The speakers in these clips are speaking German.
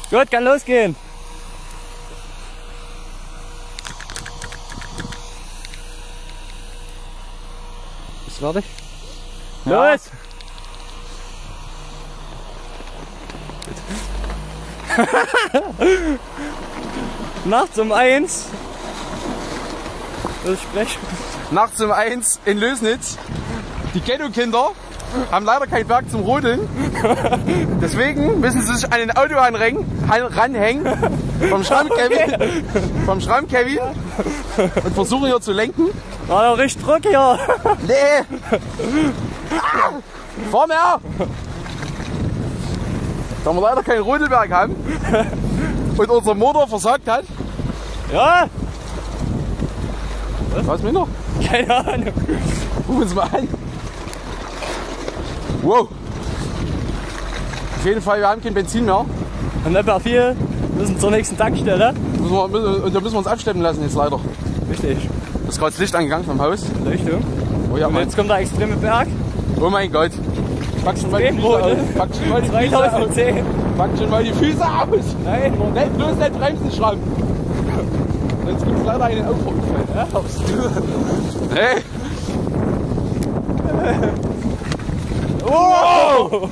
Gut, kann losgehen. Ist fertig? Ja. Los! Nachts um 1. Das Sprech. Nachts um 1 in Lösnitz. Die Ghetto-Kinder haben leider kein Berg zum Rodeln. Deswegen müssen sie sich an den Auto ranhängen vom Schramm Kevin und versuchen hier zu lenken. War doch richtig Druck hier. Nee! Fahr mehr! Da wir leider keinen Rodelberg haben und unser Motor versagt hat. Ja, Was mit noch? keine Ahnung. Gucken wir uns mal an. Wow! Auf jeden Fall, wir haben kein Benzin mehr. Und etwa 4 müssen zur nächsten Tankstelle. Und da müssen wir uns abschleppen lassen jetzt leider. Richtig. Da ist gerade das Licht angegangen vom Haus. Richtung. Oh ja, Und Mann. jetzt kommt der extreme Berg. Oh mein Gott. Pack schon mal die Füße Extremrot, aus. ne? Pack schon mal die Füße aus. 2010. Pack schon mal die Füße aus. Nein, Nicht, bloß nicht bremsen, Schramm. Sonst gibt es leider einen Auffahrunfall. ja, hoffst du. Hey! Oh!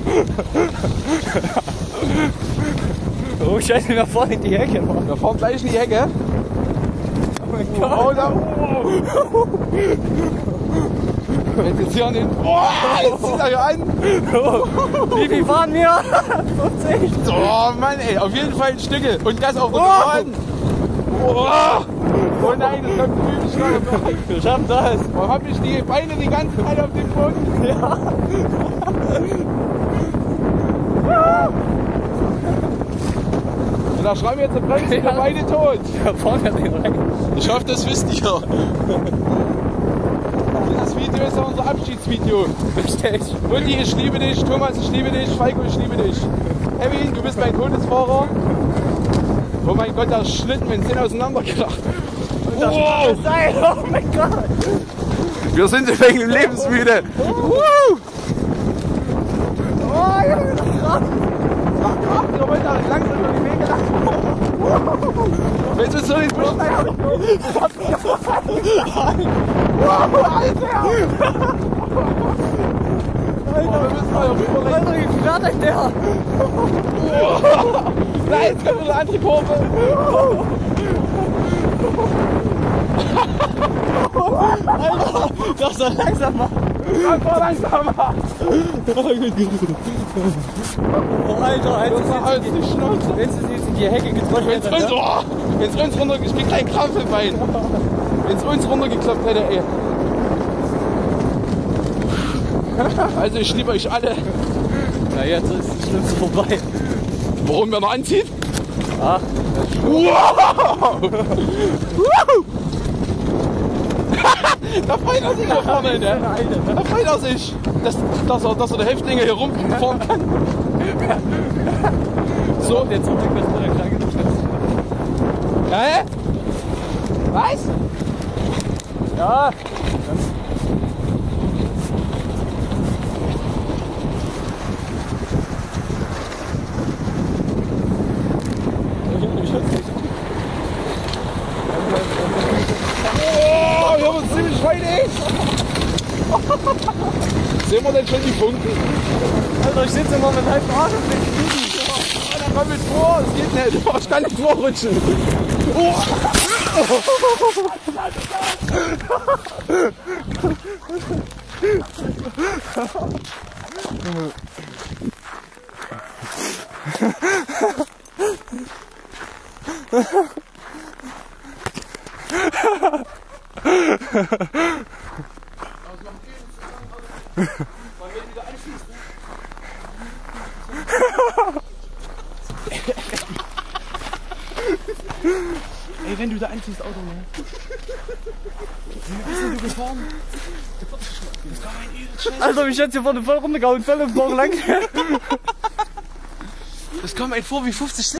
Oh, scheiße, wir fahren in die Hecke. Mann. Wir fahren gleich in die Hecke. Oh mein Oh, Gott. da. Jetzt hier an den. Oh, jetzt zieht er hier an. Wie viel fahren wir? 50. Oh Mann, ey, auf jeden Fall ein Stücke. Und das auf der Geraden. Oh nein, das kommt übel schnell. Wir schaffen das. Warum hab ich die Beine die ganze Zeit auf dem Boden? Ja. Und da schreiben wir jetzt eine Bremse, sind wir beide tot. Wir fahren ja nicht rein. Ich hoffe, das wisst ihr. Das Video ist ja unser Abschiedsvideo. Richtig. Mutti, ich liebe dich. Thomas, ich liebe dich. Falco, ich liebe dich. Kevin, du bist mein Todesfahrer. Oh mein Gott, der Schlitten, wir sind auseinandergekracht. Wow. Oh mein Gott. Wir sind wegen lebensmüde. Oh, ja, Ihr wollt da langsam über die Wege lachen. Willst du so ins Busch rein? Alter, wir müssen mal rüber. Alter, wie fertig der. Nein, jetzt kommt wieder eine andere Kurve. Alter, doch so langsam machen. Fahr langsamer. Oh, Alter, Halt die Schnauze. wenn sie jetzt in die Hecke getroffen Wenn's hätte. uns runter, ich krieg gleich Krampf im Bein. Wenn's uns runtergeklappt hätte, ey. Also ich liebe euch alle. Na, jetzt ist das Schlimmste vorbei. Warum wer noch anzieht? Ach, Wow! Da freut er sich da vorne, ne? Da freut er sich, dass er die Häftlinge hier rumfahren kann. so, jetzt zum Glück bist du der Kranke. Hä? Was? Ja, Oh, wir haben uns ziemlich freudig. Sehen wir denn schon die Funken? Alter, ich sitze immer mit halbem Arsch auf den Knien. Oh, dann komm mit vor, das geht nicht. Oh, ich kann nicht vorrutschen. Oh. Ey, wenn du da anziehst, Auto, ne? Wie bist denn du gefahren? Das war mein übelst. Alter, mich hat's hier vorne voll runtergehauen, voll im Bauch lang. Das kommt mir vor wie 50 Cent.